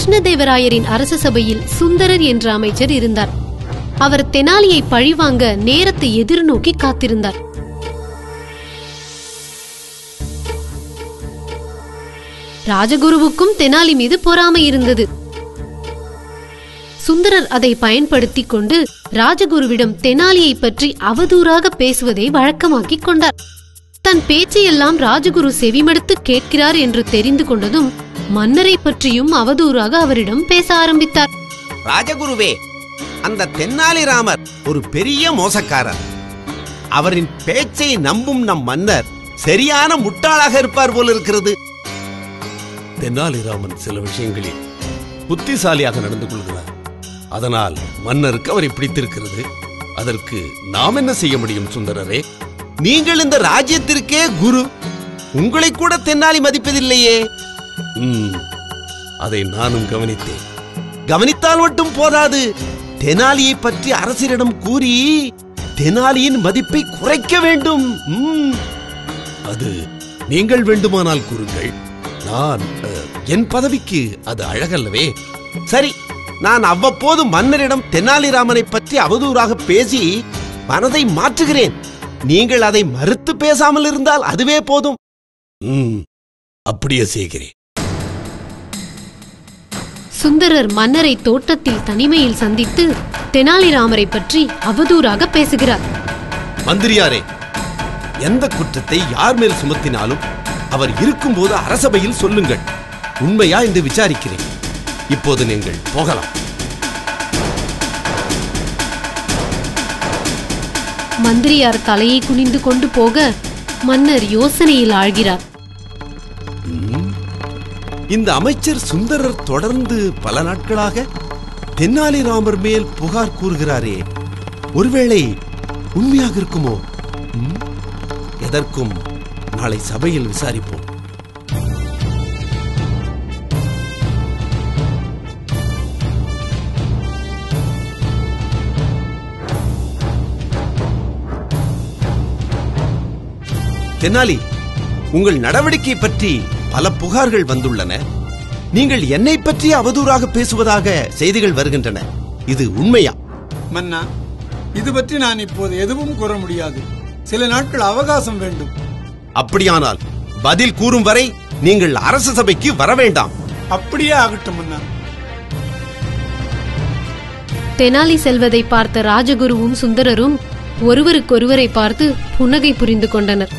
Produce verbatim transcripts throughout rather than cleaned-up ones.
கிருஷ்ணதேவராயரின் அரச சபையில் சுந்தரர் என்ற அமைச்சர் இருந்தார். அவர் தெனாலியை பழிவாங்க நேரத்தை எதிர்நோக்கி காத்திருந்தார். ராஜகுருவுக்கும் தெனாலி மீது பொறாமை இருந்தது. சுந்தரர் அதை பயன்படுத்திக் கொண்டு ராஜகுருவிடம் தெனாலியை பற்றி அவதூறாக பேசுவதை வழக்கமாக்கிக் கொண்டார். தன் பேச்சையெல்லாம் ராஜகுரு செவிமடுத்து கேட்கிறார் என்று தெரிந்து கொண்டதும் மன்னரை பற்றியும் அவதூறாக அவரிடம் பேச ஆரம்பித்தார். ராஜகுருவே, அந்த தென்னாலிராமர் ஒரு பெரிய மோசக்காரர். அவரின் பேச்சை நம்பும் நம் மன்னர் சரியான முட்டாளாக இருப்பார் போல இருக்கிறது. தென்னாலிராமன் சில விஷயங்களில் புத்திசாலியாக நடந்து கொள்கிறார். அதனால் மன்னருக்கு அவரை பிடித்திருக்கிறது. அதற்கு நாம் என்ன செய்ய முடியும் சுந்தரரே? நீங்கள் இந்த ராஜ்யத்திற்கே குரு. உங்களை கூட தென்னாலி மதிப்பதில்லையே. அதை நானும் கவனித்தேன். கவனித்தால் மட்டும் போதாது, தெனாலியை பற்றி அரசரிடம் கூறி தெனாலியின் மதிப்பை குறைக்க வேண்டும். அது நீங்கள் வேண்டுமானால் கூறுங்கள். நான் என் பதவிக்கு அது அழகல்லவே. சரி, நான் அவ்வப்போது மன்னரிடம் தெனாலிராமனை பற்றி அவதூறாக பேசி மனதை மாற்றுகிறேன். நீங்கள் அதை மறுத்து பேசாமல் இருந்தால் அதுவே போதும். அப்படியே செய்கிறேன். சுந்தரர் மன்னரை தோட்டத்தில் தனிமையில் சந்தித்து தெனாலிராமரை பற்றி அவதூறாக பேசுகிறார். மந்திரியாரே, எந்த குற்றத்தை யார் மேல் சுமத்தினாலும் அவர் இருக்கும்போது அரசபையில் சொல்லுங்கள். உண்மையா என்று விசாரிக்கிறேன். இப்போது நீங்கள் போகலாம். மந்திரியார் தலையை குனிந்து கொண்டு போக மன்னர் யோசனையில் ஆழ்கிறார். இந்த அமைச்சர் சுந்தரர் தொடர்ந்து பல நாட்களாக தென்னாலிராமர் மேல் புகார் கூறுகிறாரே, ஒருவேளை உண்மையாக இருக்குமோ? எதற்கும் நாளை சபையில் விசாரிப்போம். தெனாலி, உங்கள் நடவடிக்கை பற்றி பல புகார்கள் வந்துள்ளன. நீங்கள் என்னை பற்றி அவதூறாக பேசுவதாக செய்திகள் வருகின்றன. இது உண்மையா? மன்னா, இது பற்றி நான் இப்போது எதுவும் கூற முடியாது. சில நாட்கள் அவகாசம் வேண்டும். அப்படியானால் பதில் கூறும் வரை நீங்கள் அரச சபைக்கு வர வேண்டாம். அப்படியே ஆகட்டும் மன்னா. தெனாலி செல்வதை பார்த்த ராஜகுருவும் சுந்தரரும் ஒருவருக்கொருவரை பார்த்து புன்னகை புரிந்து கொண்டனர்.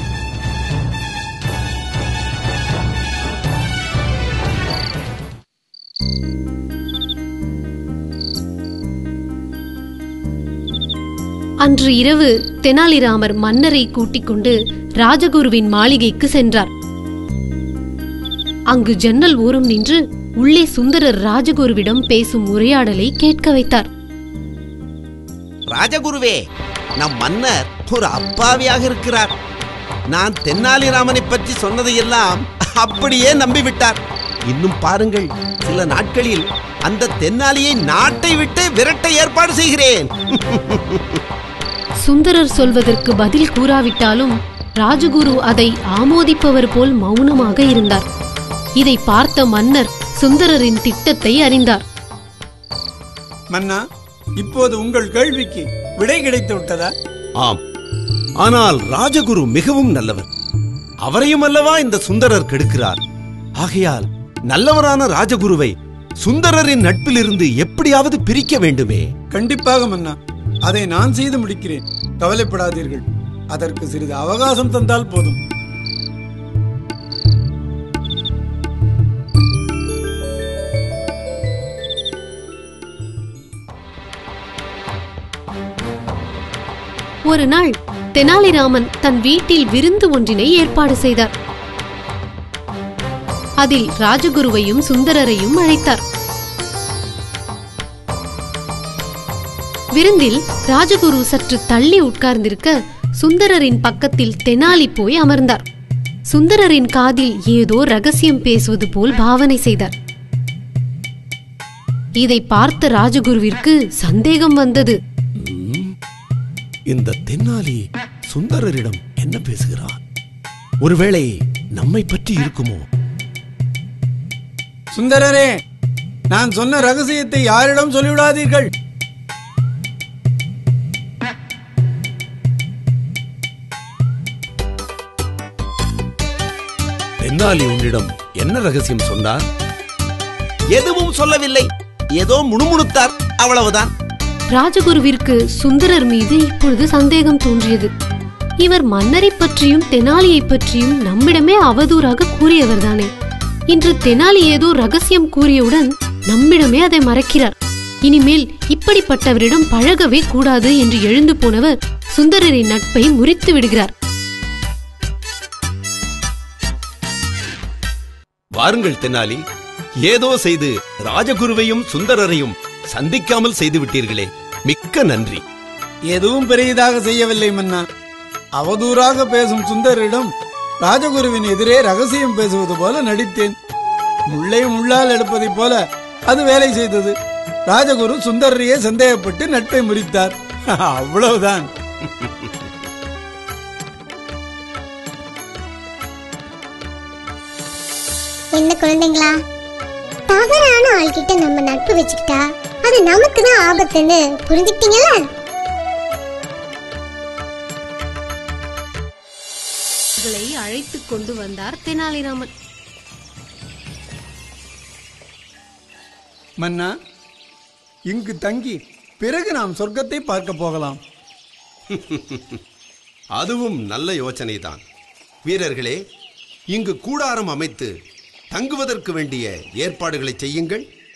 அன்று இரவு தெனாலிராமர் மன்னரை கூட்டிக் கொண்டு ராஜகுருவின் மாளிகைக்கு சென்றார். அங்கு ஜன்னல் ஓரம் நின்று உள்ளே சுந்தரர் ராஜகுருவிடம் பேசும் உரையாடலை கேட்க வைத்தார். ராஜகுருவே, நம் மன்னர் ஒரு அப்பாவியாக இருக்கிறார். நான் தென்னாலிராமனை பற்றி சொன்னதையெல்லாம் அப்படியே நம்பிவிட்டார். இன்னும் பாருங்கள், சில நாட்களில் அந்த தென்னாலியை நாட்டை விட்டு விரட்ட ஏற்பாடு செய்கிறேன். சுந்தரர் சொல்வதற்கு பதில் கூறாவிட்டாலும் ராஜகுரு அதை ஆமோதிப்பவர் போல் மௌனமாக இருந்தார். இதை பார்த்த மன்னர் சுந்தரரின் திட்டத்தை அறிந்தார். மன்னா, இப்போது உங்கள் கேள்விக்கு விடை கிடைத்து விட்டதா? ஆம், ஆனால் ராஜகுரு மிகவும் நல்லவர். அவரையும் அல்லவா இந்த சுந்தரர் கெடுக்கிறார். ஆகையால் நல்லவரான ராஜகுருவை சுந்தரரின் நட்பிலிருந்து எப்படியாவது பிரிக்க வேண்டுமே. கண்டிப்பாக மன்னா, அதை நான் செய்து முடிக்கிறேன். கவலைப்படாதீர்கள். அதற்கு சிறிது அவகாசம் தந்தால் போதும். ஒரு நாள் தெனாலிராமன் தன் வீட்டில் விருந்து ஒன்றினை ஏற்பாடு செய்தார். அதில் ராஜகுருவையும் சுந்தரரையும் அழைத்தார். விருந்தில் ராஜகுரு சற்று தள்ளி உட்கார்ந்திருக்க சுந்தரரின் பக்கத்தில் தெனாலி போய் அமர்ந்தார். சுந்தரரின் காதில் ஏதோ ரகசியம் பேசுவது போல் பாவனை செய்தார். இதை பார்த்த ராஜகுருவிற்கு சந்தேகம் வந்தது. இந்த தென்னாலி சுந்தரரிடம் என்ன பேசுகிறார்? ஒருவேளை நம்மை பற்றி இருக்குமோ? சுந்தரரே, நான் சொன்ன ரகசியத்தை யாரிடம் சொல்லிவிடாதீர்கள். தென்னாலி உன்னிடம் என்ன ரகசியம் சொன்னார்? எதுவும் சொல்லவில்லை, ஏதோ முணுமுணுத்தார், அவ்வளவுதான். ராஜகுருவிற்கு சுந்தரர் மீது இப்பொழுது சந்தேகம் தோன்றியது. இவர் மன்னரை பற்றியும் தெனாலியை பற்றியும் நம்மிடமே அவதூறாக கூறியவர்தானே. இன்று தெனாலி ஏதோ ரகசியம் கூறியவுடன் நம்மிடமே அதை மறைக்கிறார். இனிமேல் இப்படிப்பட்டவரிடம் பழகவே கூடாது என்று எழுந்து போனவர் சுந்தரரின் நட்பை முறித்து விடுகிறார். வாருங்கள் தென்னாலி, ஏதோ செய்து ராஜகுருவையும் சுந்தரரையும் சந்திக்காமல் செய்து விட்டீர்களே, மிக்க நன்றி. எதுவும் பெரியதாக செய்யவில்லை மன்னா. அவதூறாக பேசும் சுந்தரிடம் ராஜகுருவின் எதிரே ரகசியம் பேசுவது போல நடித்தேன். முள்ளை முள்ளால் எடுப்பதைப் போல அது வேலை செய்தது. ராஜகுரு சுந்தரையே சந்தேகப்பட்டு நட்பை முறித்தார். அவ்வளவுதான். என்ன குழந்தைங்களா, தவறான ஆள்கிட்ட நம்ம நட்பு வச்சுக்கிட்டா அது நமக்கு தான் ஆபத்துன்னு புரிஞ்சுக்கிட்டீங்களா? அழைத்து கொண்டு வந்தார் தெனாலிராமன். மன்னா, இங்கு தங்கி பிறகு நாம் சொர்க்கத்தை பார்க்க போகலாம். அதுவும் நல்ல யோசனைதான். வீரர்களே, இங்கு கூடாரம் அமைத்து தங்குவதற்கு வேண்டிய ஏற்பாடுகளை செய்யுங்கள்.